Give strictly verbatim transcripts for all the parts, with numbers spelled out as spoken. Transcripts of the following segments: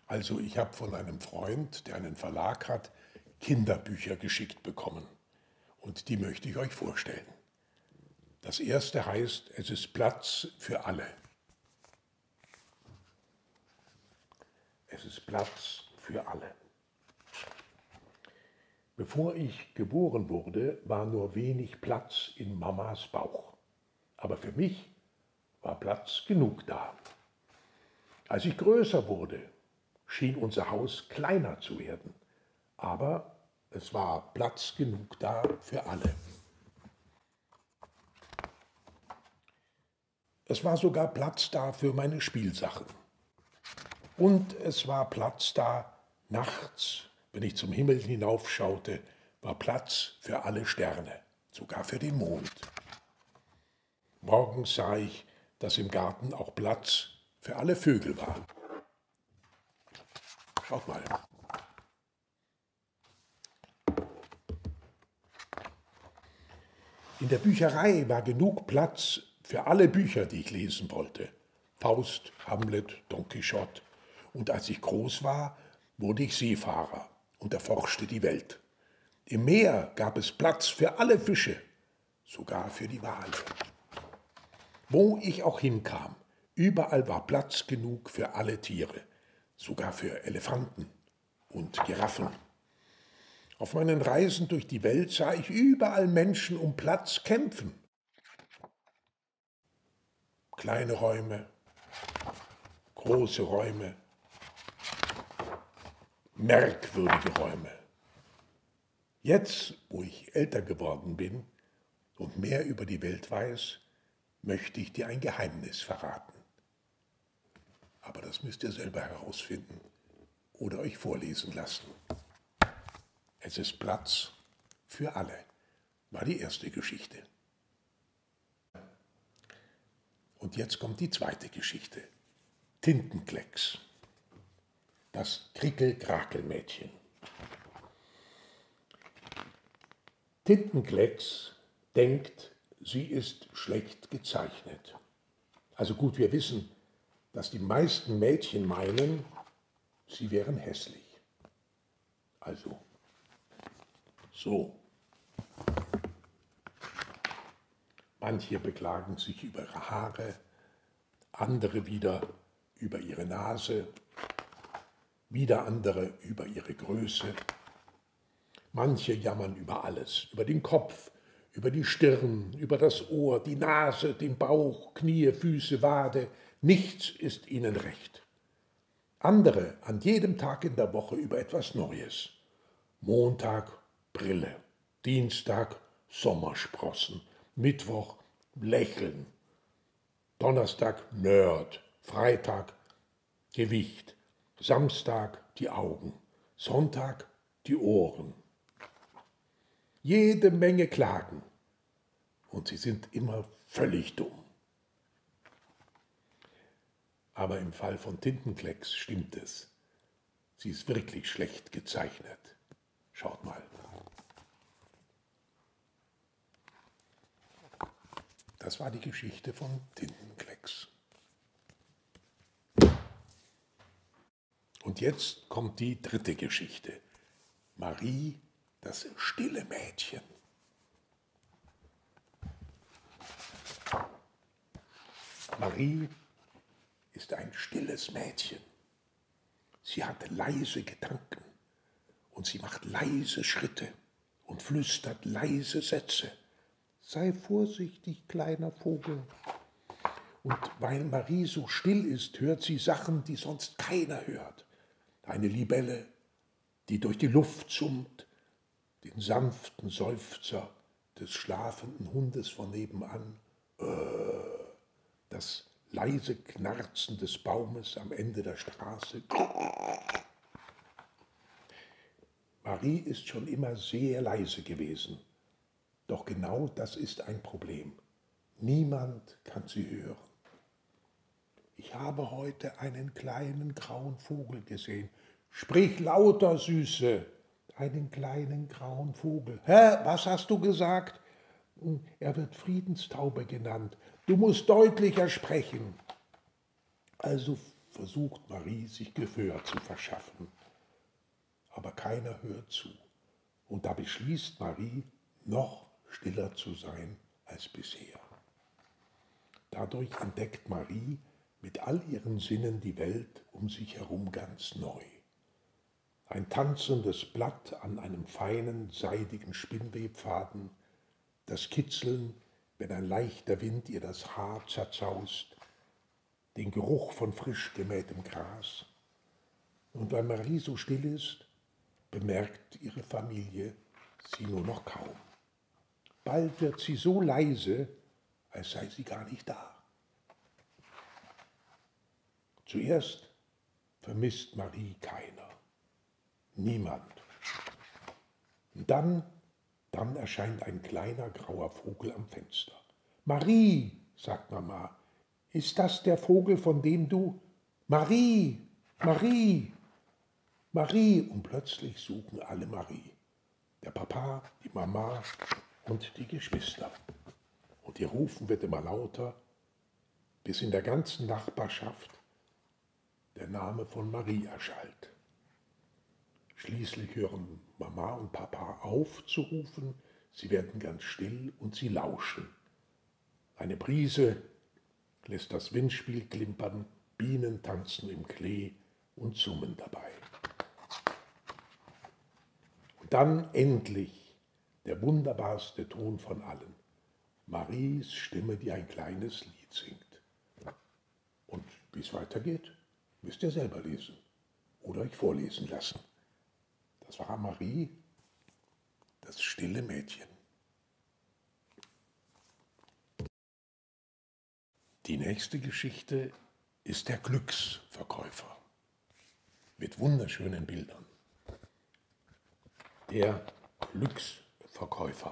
Also ich habe von einem Freund, der einen Verlag hat, Kinderbücher geschickt bekommen. Und die möchte ich euch vorstellen. Das erste heißt, es ist Platz für alle. Es ist Platz für alle. Bevor ich geboren wurde, war nur wenig Platz in Mamas Bauch. Aber für mich war Platz genug da. Als ich größer wurde, schien unser Haus kleiner zu werden. Aber es war Platz genug da für alle. Es war sogar Platz da für meine Spielsachen. Und es war Platz da nachts, wenn ich zum Himmel hinaufschaute, war Platz für alle Sterne, sogar für den Mond. Morgens sah ich, dass im Garten auch Platz für alle Vögel war. Schaut mal. In der Bücherei war genug Platz für alle Bücher, die ich lesen wollte. Faust, Hamlet, Don Quixote. Und als ich groß war, wurde ich Seefahrer und erforschte die Welt. Im Meer gab es Platz für alle Fische, sogar für die Wale. Wo ich auch hinkam, überall war Platz genug für alle Tiere, sogar für Elefanten und Giraffen. Auf meinen Reisen durch die Welt sah ich überall Menschen um Platz kämpfen. Kleine Räume, große Räume, merkwürdige Räume. Jetzt, wo ich älter geworden bin und mehr über die Welt weiß, möchte ich dir ein Geheimnis verraten. Aber das müsst ihr selber herausfinden oder euch vorlesen lassen. Es ist Platz für alle, war die erste Geschichte. Und jetzt kommt die zweite Geschichte. Tintenklecks. Das Krickel-Krakel-Mädchen. Tintenklecks denkt, sie ist schlecht gezeichnet. Also gut, wir wissen, dass die meisten Mädchen meinen, sie wären hässlich. Also so. Manche beklagen sich über ihre Haare, andere wieder über ihre Nase, wieder andere über ihre Größe. Manche jammern über alles, über den Kopf, über die Stirn, über das Ohr, die Nase, den Bauch, Knie, Füße, Wade. Nichts ist ihnen recht. Andere an jedem Tag in der Woche über etwas Neues. Montag Brille, Dienstag Sommersprossen, Mittwoch Lächeln, Donnerstag Nerd, Freitag Gewicht, Samstag die Augen, Sonntag die Ohren. Jede Menge Klagen und sie sind immer völlig dumm. Aber im Fall von Tintenklecks stimmt es. Sie ist wirklich schlecht gezeichnet. Schaut mal. Das war die Geschichte von Tintenklecks. Und jetzt kommt die dritte Geschichte. Marie, das stille Mädchen. Marie ist ein stilles Mädchen. Sie hat leise Gedanken und sie macht leise Schritte und flüstert leise Sätze. Sei vorsichtig, kleiner Vogel. Und weil Marie so still ist, hört sie Sachen, die sonst keiner hört. Eine Libelle, die durch die Luft summt, den sanften Seufzer des schlafenden Hundes von nebenan, das leise Knarzen des Baumes am Ende der Straße. Marie ist schon immer sehr leise gewesen. Doch genau das ist ein Problem. Niemand kann sie hören. Ich habe heute einen kleinen grauen Vogel gesehen. Sprich lauter, Süße. Einen kleinen grauen Vogel. Hä, was hast du gesagt? Er wird Friedenstaube genannt. Du musst deutlicher sprechen. Also versucht Marie, sich Gehör zu verschaffen. Aber keiner hört zu. Und da beschließt Marie, noch stiller zu sein als bisher. Dadurch entdeckt Marie mit all ihren Sinnen die Welt um sich herum ganz neu. Ein tanzendes Blatt an einem feinen, seidigen Spinnwebfaden, das Kitzeln, wenn ein leichter Wind ihr das Haar zerzaust, den Geruch von frisch gemähtem Gras. Und weil Marie so still ist, bemerkt ihre Familie sie nur noch kaum. Bald wird sie so leise, als sei sie gar nicht da. Zuerst vermisst Marie keiner, niemand. Und dann, dann erscheint ein kleiner grauer Vogel am Fenster. »Marie«, sagt Mama, »ist das der Vogel, von dem du...« »Marie, Marie, Marie«, und plötzlich suchen alle Marie. Der Papa, die Mama und die Geschwister. Und ihr Rufen wird immer lauter, bis in der ganzen Nachbarschaft der Name von Marie erschallt. Schließlich hören Mama und Papa auf zu rufen, sie werden ganz still und sie lauschen. Eine Brise lässt das Windspiel klimpern, Bienen tanzen im Klee und summen dabei. Und dann endlich der wunderbarste Ton von allen. Maries Stimme, die ein kleines Lied singt. Und wie es weitergeht, müsst ihr selber lesen oder euch vorlesen lassen. Das war Marie, das stille Mädchen. Die nächste Geschichte ist der Glücksverkäufer mit wunderschönen Bildern. Der Glücksverkäufer.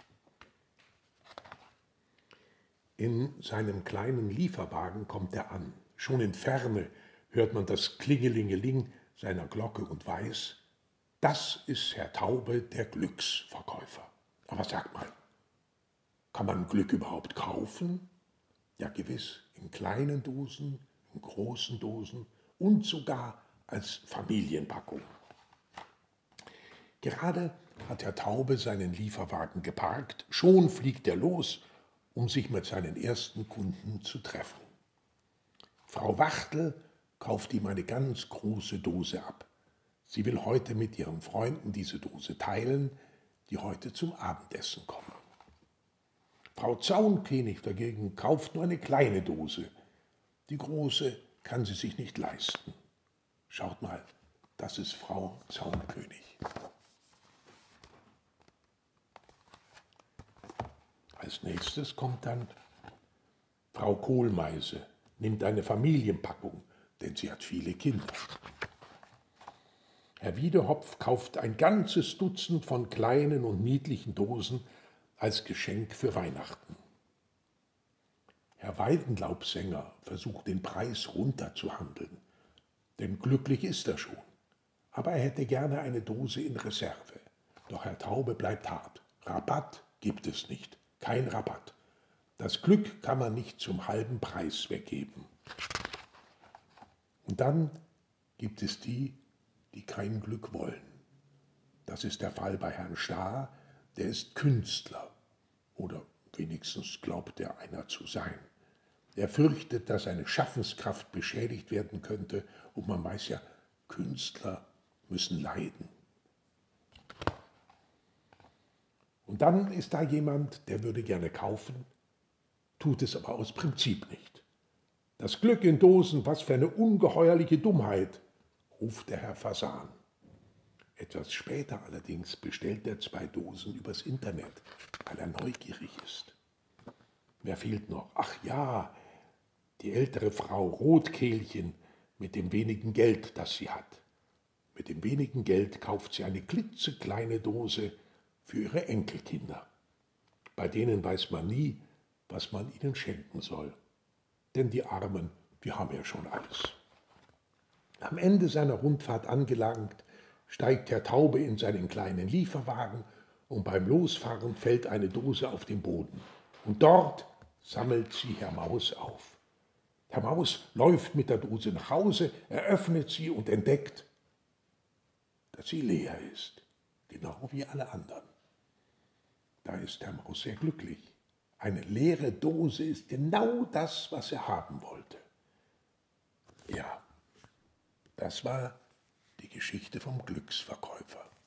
In seinem kleinen Lieferwagen kommt er an. Schon in Ferne hört man das Klingelingeling seiner Glocke und weiß, das ist Herr Taube, der Glücksverkäufer. Aber sag mal, kann man Glück überhaupt kaufen? Ja, gewiss, in kleinen Dosen, in großen Dosen und sogar als Familienpackung. Gerade hat Herr Taube seinen Lieferwagen geparkt, schon fliegt er los, um sich mit seinen ersten Kunden zu treffen. Frau Wachtel kauft ihm eine ganz große Dose ab. Sie will heute mit ihren Freunden diese Dose teilen, die heute zum Abendessen kommen. Frau Zaunkönig dagegen kauft nur eine kleine Dose. Die große kann sie sich nicht leisten. Schaut mal, das ist Frau Zaunkönig. Als nächstes kommt dann Frau Kohlmeise, nimmt eine Familienpackung, denn sie hat viele Kinder. Herr Wiedehopf kauft ein ganzes Dutzend von kleinen und niedlichen Dosen als Geschenk für Weihnachten. Herr Weidenlaubsänger versucht, den Preis runterzuhandeln, denn glücklich ist er schon. Aber er hätte gerne eine Dose in Reserve. Doch Herr Taube bleibt hart. Rabatt gibt es nicht, kein Rabatt. Das Glück kann man nicht zum halben Preis weggeben. Und dann gibt es die, die kein Glück wollen. Das ist der Fall bei Herrn Stahr, der ist Künstler. Oder wenigstens glaubt er, einer zu sein. Er fürchtet, dass seine Schaffenskraft beschädigt werden könnte. Und man weiß ja, Künstler müssen leiden. Und dann ist da jemand, der würde gerne kaufen, tut es aber aus Prinzip nicht. Das Glück in Dosen, was für eine ungeheuerliche Dummheit, ruft der Herr Fasan. Etwas später allerdings bestellt er zwei Dosen übers Internet, weil er neugierig ist. Wer fehlt noch? Ach ja, die ältere Frau Rotkehlchen mit dem wenigen Geld, das sie hat. Mit dem wenigen Geld kauft sie eine klitzekleine Dose für ihre Enkelkinder. Bei denen weiß man nie, was man ihnen schenken soll. Denn die Armen, die haben ja schon alles. Am Ende seiner Rundfahrt angelangt, steigt Herr Taube in seinen kleinen Lieferwagen und beim Losfahren fällt eine Dose auf den Boden. Und dort sammelt sie Herr Maus auf. Herr Maus läuft mit der Dose nach Hause, eröffnet sie und entdeckt, dass sie leer ist, genau wie alle anderen. Da ist Herr Maus sehr glücklich. Eine leere Dose ist genau das, was er haben wollte. Ja, das war die Geschichte vom Glücksverkäufer.